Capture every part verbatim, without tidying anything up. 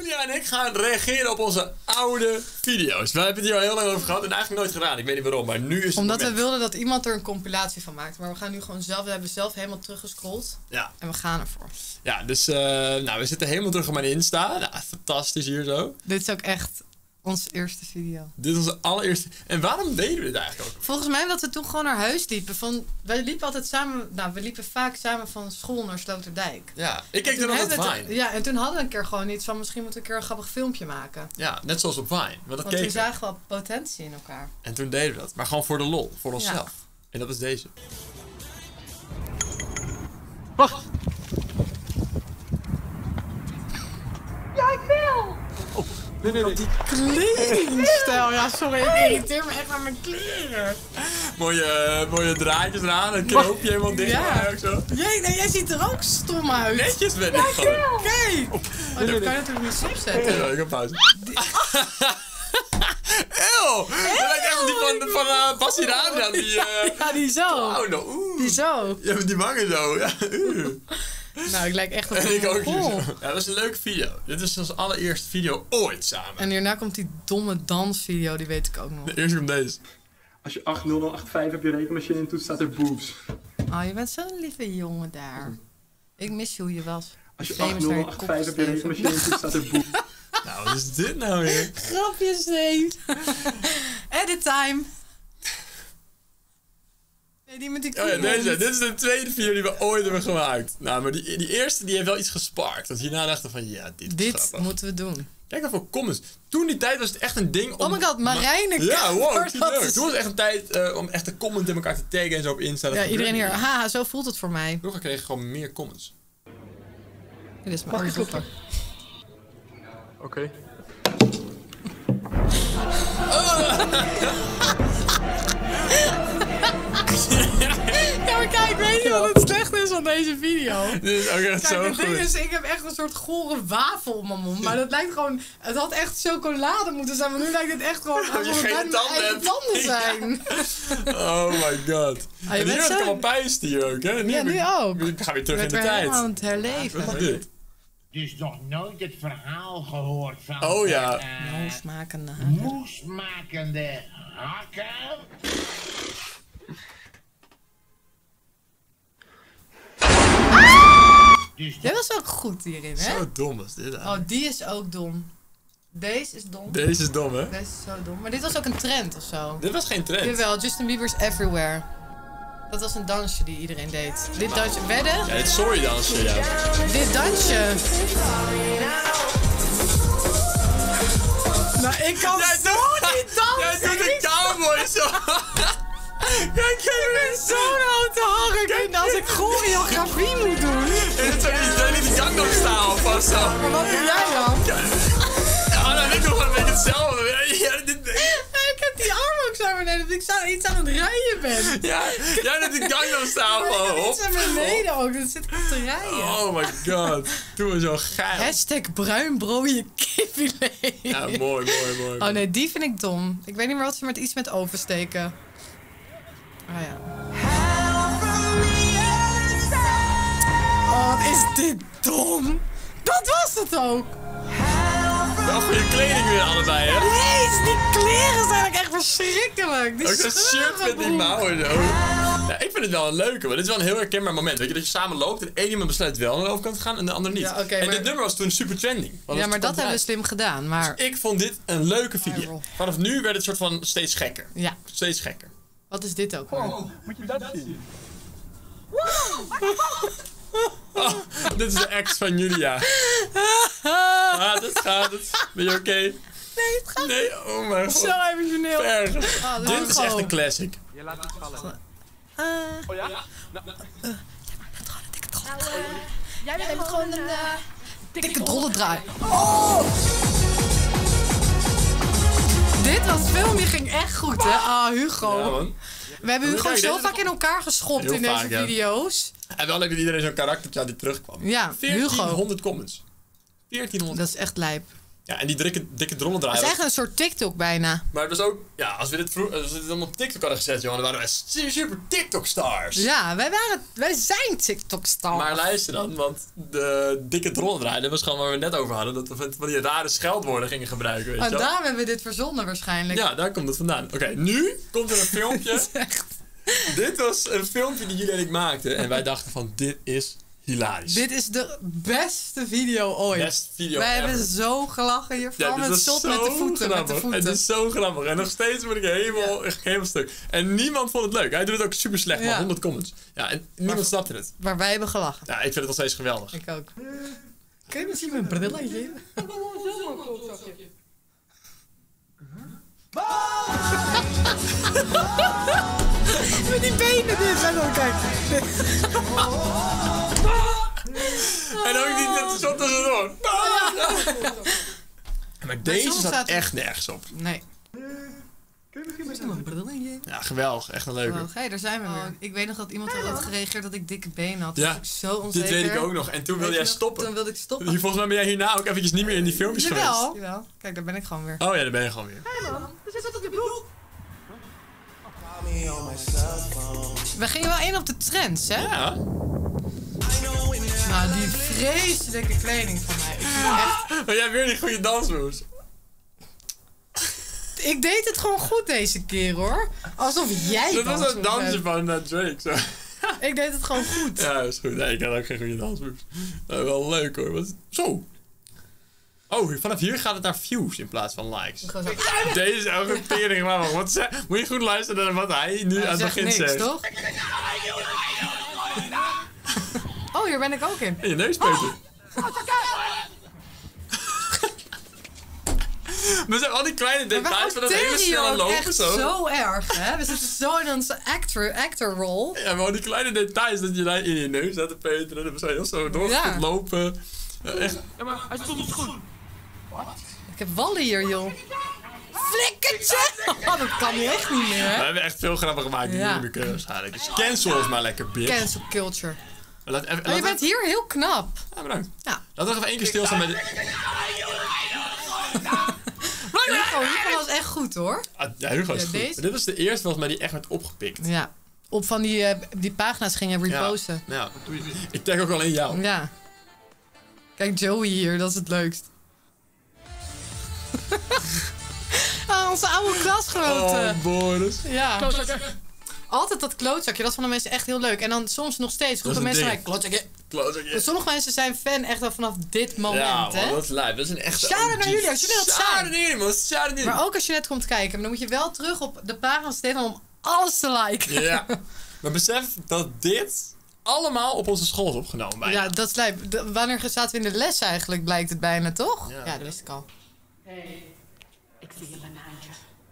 Julia en ik gaan reageren op onze oude video's. We hebben het hier al heel lang over gehad en eigenlijk nooit gedaan. Ik weet niet waarom, maar nu is het Omdat moment. we wilden dat iemand er een compilatie van maakt. Maar we gaan nu gewoon zelf, we hebben zelf helemaal teruggescrolld. Ja. En we gaan ervoor. Ja, dus uh, nou, we zitten helemaal terug op mijn Insta. Nou, fantastisch hier zo. Dit is ook echt onze eerste video. Dit is onze allereerste... En waarom deden we dit eigenlijk ook? Volgens mij omdat we toen gewoon naar huis liepen. Van, wij liepen altijd samen... Nou, we liepen vaak samen van school naar Sloterdijk. Ja, ik keek er nog op Vine. Ja, en toen hadden we een keer gewoon iets van... Misschien moeten we een keer een grappig filmpje maken. Ja, net zoals op Vine. Want, dat Want keken toen zagen we wel potentie in elkaar. En toen deden we dat. Maar gewoon voor de lol. Voor onszelf. Ja. En dat is deze. Wacht! Ja, ik wil! Oh, nee, nee, nee. Die kledingstijl. Ja, sorry. Ik irriteer me echt aan mijn kleren. Mooie, uh, mooie draadjes eraan. Een knoopje helemaal dicht. Ja. Ook zo. Jee, nee, jij ziet er ook stom uit. Netjes ben ik gewoon. Kijk! Oh, oh, dat kan je natuurlijk niet stopzetten. Ja, ik heb pauze. Eeuw! Dat lijkt echt die van, van uh, Bassie de Adriaan. Die, uh... Ja, die zo. Oh, no. Oeh. Die zo. Ja, met die wangen zo. Ja. Nou, ik lijk echt op en ik ook oh. zo. Ja, dat is een leuke video. Dit is onze allereerste video ooit samen. En hierna komt die domme dansvideo, die weet ik ook nog. De eerste komt deze. Als je acht nul nul acht vijf hebt je rekenmachine in toet, staat er boobs. Oh, je bent zo'n lieve jongen daar. Ik mis hoe je was. Als je acht nul nul acht vijf hebt je rekenmachine in toet, staat er boobs. Nou, wat is dit nou weer? Grapjes, nee. Edit time. Nee, die met die oh ja, deze. Dit is de tweede video die we ooit hebben gemaakt. Nou, maar die, die eerste die heeft wel iets gesparkt. Want hierna dachten we van, ja, dit is Dit grappig. moeten we doen. Kijk hoeveel comments. Toen die tijd was het echt een ding om... Oh my god, Marijne. Ja, wow, dat leuk. is... Toen was het echt een tijd uh, om echt de comments in elkaar te taggen en zo op Insta. Ja, iedereen hier. Haha, zo voelt het voor mij. Vroeger kreeg ik gewoon meer comments. Dit is mijn oké. Okay. Ja, maar kijk, weet je wat het slecht is van deze video? Dit is ook echt Kijk, zo het goed. ding is, ik heb echt een soort gore wafel op mijn mond. Maar dat lijkt gewoon... Het had echt chocolade moeten zijn, maar nu lijkt het echt gewoon... Alsof je geen tanden hebt. tanden zijn. Ja. Oh my god. Ah, je en hier bent heb ik zo... allemaal pijs hier ook, hè? Nu ja, nu ik, ook. Ik ga weer terug in de weer tijd. aan het herleven. Wat is dit? Dus nog nooit het verhaal gehoord van... Oh ja. Uh, moesmakende hakken. Moesmakende hakken? Dus dit was ook goed hierin, hè? Zo dom was dit eigenlijk. Oh, die is ook dom. Deze is dom. Deze is dom, hè? Deze is zo dom. Maar dit was ook een trend of zo. Dit was geen trend. Jawel, Justin Bieber's Everywhere. Dat was een dansje die iedereen deed. Dit dansje, wedden? Ja, dit sorry dansje, ja. Dit dansje. Nou, ik kan Jij zo doet- niet dansen. Jij doet een cowboy zo. Kijk, ik ben zo'n houten hangen. Kijk, als ik choreografie moet doen. En het zijn niet, zijn niet de Gangnam Style of wat zo. Maar wat doe jij dan? Ja, dan ik nog een beetje hetzelfde. Ja, dit, Ik heb die arm ook zo beneden, dat ik zo iets aan het rijden ben. ja, jij doet de Gangnam Style gewoon. Iets aan beneden ook, dat zit ik op te rijden. Oh my god. Toen was zo geil. Hashtag bruinbrooie kipfilet. Ja, mooi, mooi, mooi. Oh nee, die vind ik dom. Ik weet niet meer wat ze met iets met oversteken. Oh ja. Oh, wat is dit dom. Dat was het ook. Wel voor je kleding weer allebei, hè? Jezus, die kleren zijn ook echt verschrikkelijk. Die Ook dat shirt met die mouwen zo. Ja, ik vind het wel een leuke, maar dit is wel een heel herkenbaar moment. Weet je, dat je samen loopt en één iemand besluit wel naar de overkant te gaan en de ander niet. Ja, okay, en maar... dit nummer was toen super trending. Ja, maar dat hebben we slim gedaan, maar... Dus ik vond dit een leuke video. Viral. Vanaf nu werd het soort van steeds gekker. Ja. Steeds gekker. Wat is dit ook? Oh, moet je dat zien? Oh, dit is de ex van Julia. Gaat het, gaat het. Ben je oké? Okay? Nee, het gaat Nee, oh mijn god. zo emotioneel. Ergens. Oh, Dit is echt een classic. Je laat het vallen. Uh, Oh ja? uh, jij maakt gewoon een dikke troll. Jij bent gewoon een... Uh, Dikke drollendraai. Oh! Dit was filmpje ging echt goed, hè? Ah, Hugo. Ja, man. We hebben Hugo Kijk, zo dit is vaak in elkaar geschopt Heel in deze vaak, ja. video's. En wel leuk dat iedereen zo'n karaktertje had die terugkwam. Ja, Hugo. veertienhonderd comments. veertienhonderd. Dat is echt lijp. Ja, en die dikke, dikke Het drollendraaier. is echt een soort TikTok bijna. Maar het was ook, ja, als we dit, vroeg, als we dit allemaal op TikTok hadden gezet, jongen, dan waren wij super, super TikTok-stars. Ja, wij, waren, wij zijn TikTok-stars. Maar luister dan, want de dikke drollendraaier, dat was gewoon waar we het net over hadden, dat we van die rare scheldwoorden gingen gebruiken, weet je En wel? daarom hebben we dit verzonnen waarschijnlijk. Ja, daar komt het vandaan. Oké, okay, nu komt er een filmpje. Dat is echt... Dit was een filmpje die jullie en ik maakten en wij dachten van, dit is hilarisch. Dit is de beste video ooit. Best video Wij ever. hebben zo gelachen hiervan. Ja, dit met was shot zo met de voeten. grappig. Met de voeten. Het is zo grappig. En nog steeds word ik helemaal, echt helemaal stuk. En niemand vond het leuk. Hij doet het ook super slecht, maar Ja. honderd comments. Ja, en niemand Maar- snapte het. Maar wij hebben gelachen. Ja, ik vind het nog steeds geweldig. Ik ook. Kun je misschien mijn bril geven? Met die benen dit. En dan kijk. En ook niet net zo tussendoor. Maar deze soms staat staat- echt nergens op. Nee. Kun je misschien mijn bril geven? Ja, geweldig. Echt een leuke. Oh, hey, daar zijn we weer. Ik weet nog dat iemand had gereageerd dat ik dikke benen had. Ja, Dat was ik zo onzeker. Dit weet ik ook nog. En toen wilde jij Weet je nog? stoppen. Toen wilde ik stoppen. Volgens mij ben jij hierna ook eventjes niet meer in die filmpjes geweest. Jawel. Jawel. Kijk, daar ben ik gewoon weer. Oh ja, daar ben je gewoon weer. We gingen wel in op de trends, hè? Ja. Nou, die vreselijke kleding van mij. Ik, vind het echt- Maar jij hebt weer die goede dansmoves. ik deed het gewoon goed deze keer, hoor. Alsof jij Dat was dansmoves een dansje hebt. van uh, Drake. Zo. Ik deed het gewoon goed. Ja, dat is goed. Nee, ik had ook geen goede dansmoves. Uh, wel leuk hoor. Wat... Zo. Oh, vanaf hier gaat het naar views in plaats van likes. Gewoon zo. Deze is ook een tering. Maar wat ze... Moet je goed luisteren naar wat hij nu Hij aan het zegt begin niks, zegt. toch? Oh, hier ben ik ook in. In je neus, Peter. Maar zijn al die kleine Maar details van dat hele acteren hier snelle ook lopen echt zo. zo erg, hè? We zitten zo in onze actor, actor rol. Ja, maar al die kleine details dat je daar in je neus zat te peteren. Dat we zo heel zo door Ja. lopen. Ja, echt. Ik heb wallen hier, joh. Flikkertje! Oh, dat kan nu echt niet meer, We hè? hebben echt veel grappen gemaakt die Ja. niet meer kunnen waarschijnlijk. Dus cancel ons maar lekker, bitch. Cancel culture. Laat even, Maar je laat bent hier heel knap. Ja, bedankt. Ja. Laten we nog even één keer stilstaan bij de... Hugo, Hugo was echt goed, hoor. Ah, ja, Hugo is Ja, goed. deze? Maar dit was de eerste volgens mij die echt werd opgepikt. Ja. Op van die, eh, die pagina's gingen reposten. Ja, ja. Ik tag ook alleen jou. Ja. Kijk, Joey hier, dat is het leukst. Ah, onze oude klasgenoten. Oh, Boris. Ja. Altijd dat klootzakje, dat vonden mensen echt heel leuk. En dan soms nog steeds Dat is roepen een mensen ding. mij, klootzakje. Klootzakje. Sommige mensen zijn fan echt al vanaf dit moment, Ja, hè. man, dat is lijp. Dat is een echte Shout-out O G. naar jullie, als jullie dat zijn. Shout-out naar jullie, man. Shout-out naar jullie. Maar ook als je net komt kijken, maar dan moet je wel terug op de pagina staan om alles te liken. Ja. Maar besef dat dit allemaal op onze school is opgenomen bijna. Ja, dat is lijp. De- wanneer zaten we in de les eigenlijk, blijkt het bijna, toch? Ja. Ja, dat wist ik al. Ik zie je banaantje.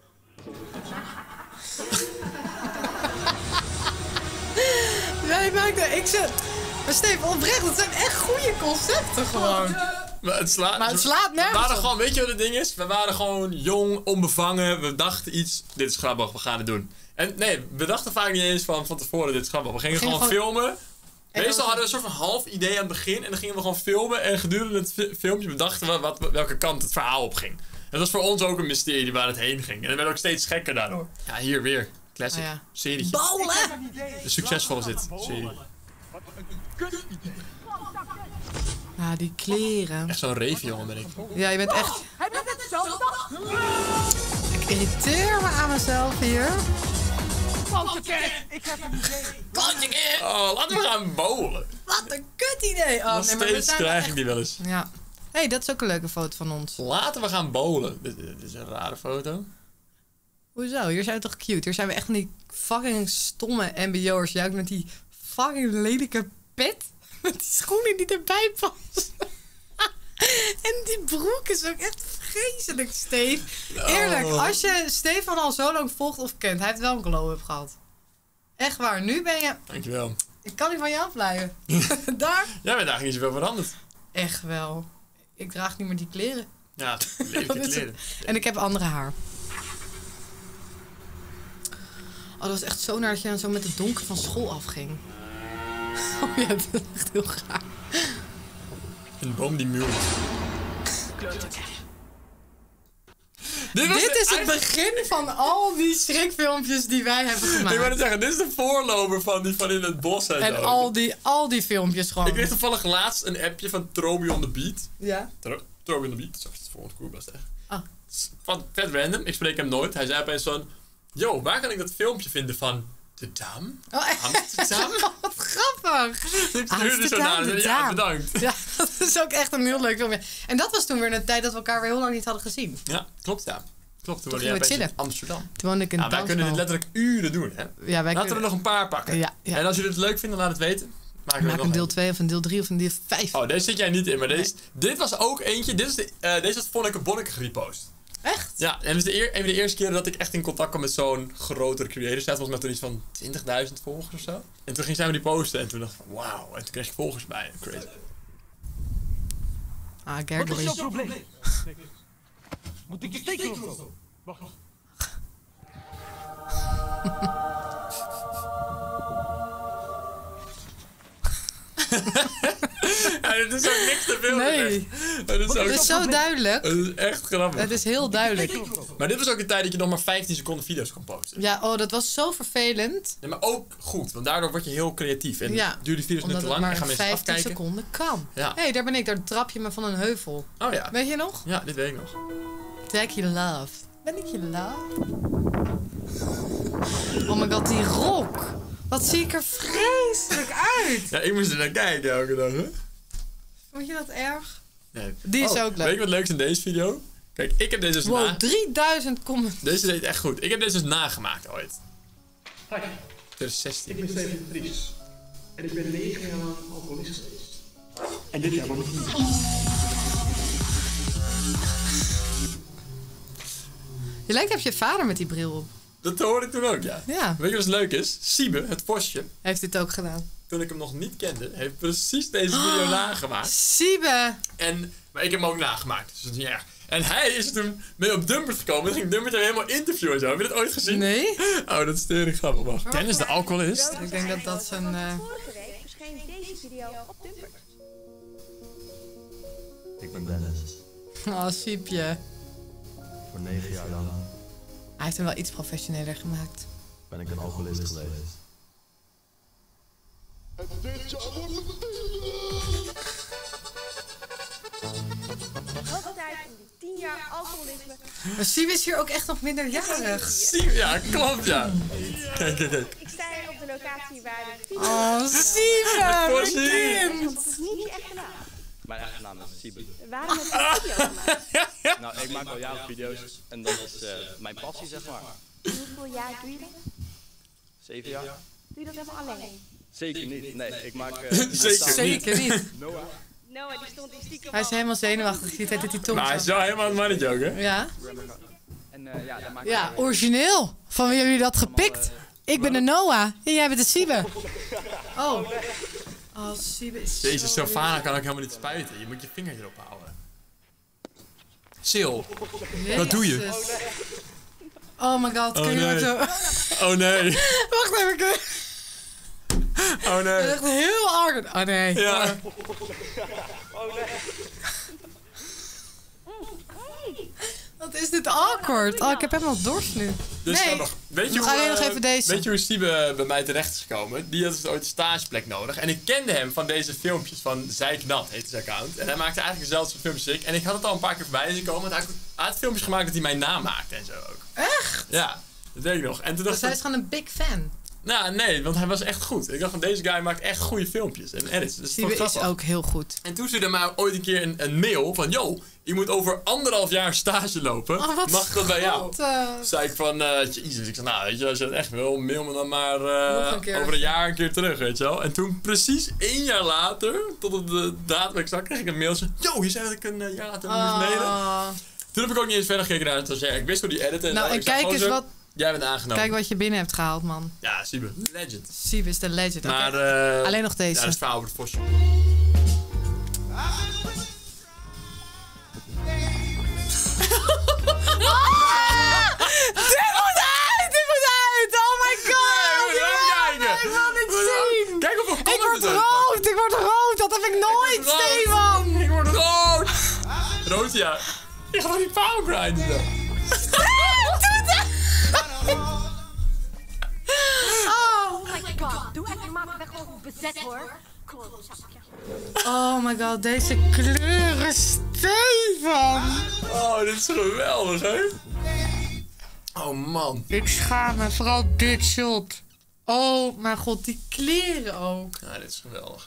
Jij maakt er... Ik zeg... Maar Steven, oprecht, dat zijn echt goede concepten gewoon. Maar het slaat, Maar het slaat nergens We waren op. gewoon, weet je wat het ding is? We waren gewoon jong, onbevangen. We dachten iets, dit is grappig, we gaan het doen. En nee, we dachten vaak niet eens van, van tevoren, dit is grappig. We gingen, gingen gewoon, gewoon- filmen. En Meestal dan- hadden we een soort van half idee aan het begin. En dan gingen we gewoon filmen. En gedurende het fi- filmpje bedachten we wat, welke kant het verhaal op ging. En dat was voor ons ook een mysterie waar het heen ging. En het werd ook steeds gekker daardoor. Ja, hier weer. Classic. Oh ja. Serietje. Bowlen! Succesvol is dit. Serie. Ja, die kleren. Echt zo'n reefjongen ben ik. Ja, je bent echt... Ik irriteer me aan mezelf hier. Oh, laten we gaan bowlen. Wat een kut idee. Oh, Nog nee, maar we steeds zijn wel krijg echt... ik die wel eens. Ja. Hé, hey, dat is ook een leuke foto van ons. Laten we gaan bowlen. Dit, dit is een rare foto. Hoezo? Hier zijn we toch cute? Hier zijn we echt van die fucking stomme mbo'ers. Juist met die fucking lelijke pet. Met die schoenen die erbij passen. En die broek is ook echt vreselijk, Steve. Eerlijk, Oh. als je Stefan al zo lang volgt of kent, hij heeft wel een glow-up gehad. Echt waar, nu ben je... Dankjewel. Ik kan niet van je afblijven. Daar? Jij bent eigenlijk niet zoveel veranderd. Echt wel. Ik draag niet meer die kleren. Ja, lelijke Dat is kleren. En ik heb andere haar. Oh, dat was echt zo naar dat je dan zo met het donker van school afging. Oh ja, dat is echt heel gaar. Een boom die muurt. Dit, was Dit de- is het begin van al die schrikfilmpjes die wij hebben gemaakt. Ik wou net zeggen, dit is de voorloper van die van in het bos en, En zo. al die, al die filmpjes gewoon. Ik kreeg toevallig laatst een appje van Troby on the Beat. Ja? Tro- Troby on the Beat, zo is het volgende koer best echt. Ah. Van vet random, ik spreek hem nooit. Hij zei opeens van, yo, waar kan ik dat filmpje vinden van de Dam? Oh, Amsterdam? wat grappig. Ik stuurde zo naar de hem. Ja, Dam. bedankt. Ja, dat is ook echt een heel leuk filmpje. En dat was toen weer een tijd dat we elkaar weer heel lang niet hadden gezien. Ja, klopt ja. Klopt, toen Toen woonde jij gingen we opeens in Amsterdam. Toen woonde ik in Nou, wij kunnen dit Dansmal. letterlijk uren doen, hè. Ja, wij Laten we er kunnen... nog een paar pakken. Ja, ja. En als jullie het leuk vinden, laat het weten. Maken we Maak er een nog deel twee of een deel drie of een deel vijf. Oh, deze zit jij niet in, maar deze, dit was ook eentje. Dit is de, uh, deze was Vonneke Bonneke gerepost. Echt? Ja, en het is de eer, een van de eerste keren dat ik echt in contact kwam met zo'n grotere creator. Zij had volgens mij toen iets van twintigduizend volgers of zo. En toen ging zij me die posten en toen dacht ik van wauw. En toen kreeg ik volgers bij. Crazy. Ah, Gergely. probleem? Moet ik je steken of zo? Wacht. Ja, dit is ook niks te veel. Nee. Het is, ook, Het is zo duidelijk. het is echt grappig. Het is heel duidelijk. Maar dit was ook een tijd dat je nog maar vijftien seconden video's kon posten. Ja, oh, dat was zo vervelend. Nee, maar ook goed, want daardoor word je heel creatief. En Ja, duurt die video's net Omdat te het lang en maar gaan mensen vijftien afkijken. seconden kan. Ja. Hé, hey, daar ben ik. Daar trap je me van een heuvel. Oh ja. Weet je nog? Ja, dit weet ik nog. Tag je love. Ben ik je love? Oh my god, die rok. Wat zie ik er vreselijk uit. Ja, ik moest er naar kijken elke dag, hè? Vond je dat erg? Nee. Die is Oh, ook leuk. Weet je wat leuk is in deze video? Kijk, ik heb deze dus na... Wow, drieduizend comments. Deze deed echt goed. Ik heb deze dus nagemaakt ooit. Hi, twintig zestien. ik ben Steven Vries. En ik ben negen jaar lang alcoholist geweest. En dit jaar word ik niet. Je lijkt op je vader met die bril op. Dat hoorde ik toen ook, ja. Ja, Weet je wat leuk is? Siebe, het vosje, hij heeft dit ook gedaan. toen ik hem nog niet kende, heeft precies deze video nagemaakt. Siebe. En, maar ik heb hem ook nagemaakt, dus dat is niet erg. En hij is er toen mee op Dumpert gekomen. Dan ging Dumpert hem helemaal interviewen en zo. Heb je dat ooit gezien? Nee? Oh, dat is tering grappig. Wacht. Dennis de alcoholist? Ik denk dat dat zijn... eh, Vorige week verscheen deze video op Dumpert. Ik ben Dennis. Oh, Siepje. Voor negen jaar lang Hij heeft hem wel iets professioneler gemaakt. ben ik een alcoholist geweest. Hoog tijd om die tien jaar alcoholisme. Maar Siebe is hier ook echt nog minderjarig. Siebe, ja, klopt, ja. Kijk, kijk, kijk. Ik sta hier op de locatie waar de video... Oh, Siebe, mijn Voorzien. kind. Dat is niet je echte naam. Mijn echte naam is Siebe. Waarom heb je een video gemaakt? Nou, ik maak al jaren video's en dat is uh, mijn passie, zeg maar. Hoeveel jaar doe je dat? Zeven jaar? Doe je dat helemaal alleen? Zeker niet. Nee, ik maak... Uh, Zeker. Zeker niet. Noah. Noah, die stond hier stiekem Hij is helemaal zenuwachtig. Je ziet dat hij die tong Maar hij is zo. wel helemaal een mannetje ook, hè? Ja? En uh, ja, daar maak ik... Ja, origineel. Van wie hebben jullie dat gepikt? Ik ben de Noah en jij bent de Siebe. Oh. Oh, Siebe is zo... Jezus, Sylvana kan ook helemaal niet spuiten. Je moet je vinger erop houden. Sil, wat doe je? Jezus. Oh my god, Oh, kun je nee. zo... Oh nee. Wacht even, kun je... Oh Dat nee. is echt heel awkward. Oh nee. Ja. Wat is dit awkward? Oh, ik heb helemaal dorst nu. Dus Nee. dan nog. Weet je Nog hoe, alleen nog eh, even deze. Weet je hoe Siebe bij mij terecht is gekomen? Die had dus ooit een stageplek nodig. En ik kende hem van deze filmpjes van Zijknat, heet zijn account. En hij maakte eigenlijk dezelfde soort filmpjes als ik. En ik had het al een paar keer voorbij zien komen. Want hij hij had filmpjes gemaakt dat hij mij namaakte en zo ook. Echt? Ja, dat weet ik nog. En toen dacht Dus hij ik, is gewoon een big fan. nou nee, want hij was echt goed. Ik dacht van deze guy maakt echt goede filmpjes en edits. Dus Siebe is ook heel goed. En toen stuurde hij mij ooit een keer een, een mail van, yo, je moet over anderhalf jaar stage lopen. Oh, wat Mag ik dat bij jou? goed, eh. Toen zei ik van, eh jezus, ik zei, nou, weet je, als je dat echt wil, mail me dan maar eh, Nog een keer. over een jaar een keer terug, weet je wel. En toen precies één jaar later, tot op de datum exact, kreeg ik een mailtje. Yo, je zei dat ik een eh, jaar later moest mailen. Oh. Toen heb ik ook niet eens verder gekeken naar het stagiair. Ik wist hoe die editen en Nou, zo. en Ik zag kijk gewoon eens zo, wat, jij bent aangenomen. kijk wat je binnen hebt gehaald, man. Ja, Siebe, legend. Siebe is de legend. Oké. Maar, eh, Alleen nog deze. ja, dat is het verhaal over het vosje. Dit moet uit! Dit moet uit! Oh my god! Nee, we gaan Ja, kijken. Ik wil dit zien! Kijk hoeveel Ik comments word er zijn. rood! Ik word rood! Dat heb ik nooit, rood. Stefan! Ik word rood! Rood, ja. Je gaat toch niet power grinden zo? Oh, bezet hoor. Klootzakje. Oh my god, deze kleuren, Stefan. Oh, dit is geweldig, hè? Oh, man. Ik schaam me, vooral dit shot. Oh mijn god, die kleren ook. Ja, dit is geweldig.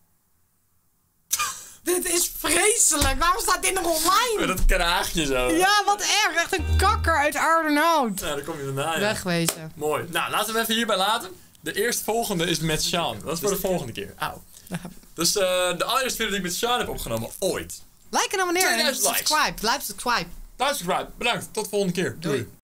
Dit is vreselijk. Waarom staat dit nog online? Met dat kraagje zo. Ja, wat erg. Echt een kakker uit Oudernoot. Ja, daar kom je daarna, ja. Wegwezen. Mooi. Nou, laten we hem even hierbij laten. De eerstvolgende is met Sean. Dat is voor de volgende keer. Auw. Dus uh, de allereerste video die ik met Sean heb opgenomen, ooit. Like en abonneer en tweeduizend likes. subscribe. Blijf subscribe. Luister, subscribe. Bedankt. Tot de volgende keer. Doei. Doei.